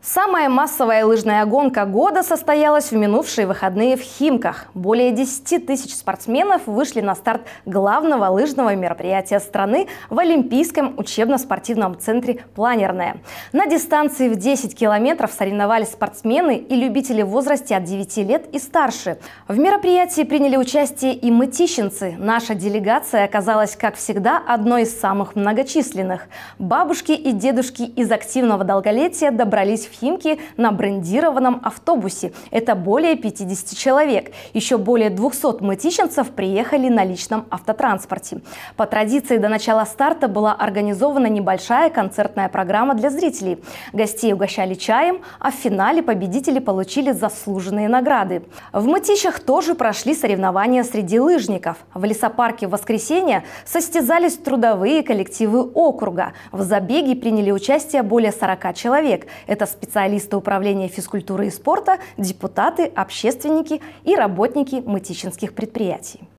Самая массовая лыжная гонка года состоялась в минувшие выходные в Химках. Более 10 тысяч спортсменов вышли на старт главного лыжного мероприятия страны в Олимпийском учебно-спортивном центре «Планерная». На дистанции в 10 километров соревновались спортсмены и любители в возрасте от 9 лет и старше. В мероприятии приняли участие и мытищинцы. Наша делегация оказалась, как всегда, одной из самых многочисленных. Бабушки и дедушки из активного долголетия добрались в Химки на брендированном автобусе. Это более 50 человек. Еще более 200 мытищинцев приехали на личном автотранспорте. По традиции до начала старта была организована небольшая концертная программа для зрителей. Гостей угощали чаем, а в финале победители получили заслуженные награды. В Мытищах тоже прошли соревнования среди лыжников. В лесопарке в воскресенье состязались трудовые коллективы округа. В забеге приняли участие более 40 человек. Это специалисты управления физкультуры и спорта, депутаты, общественники и работники мытищинских предприятий.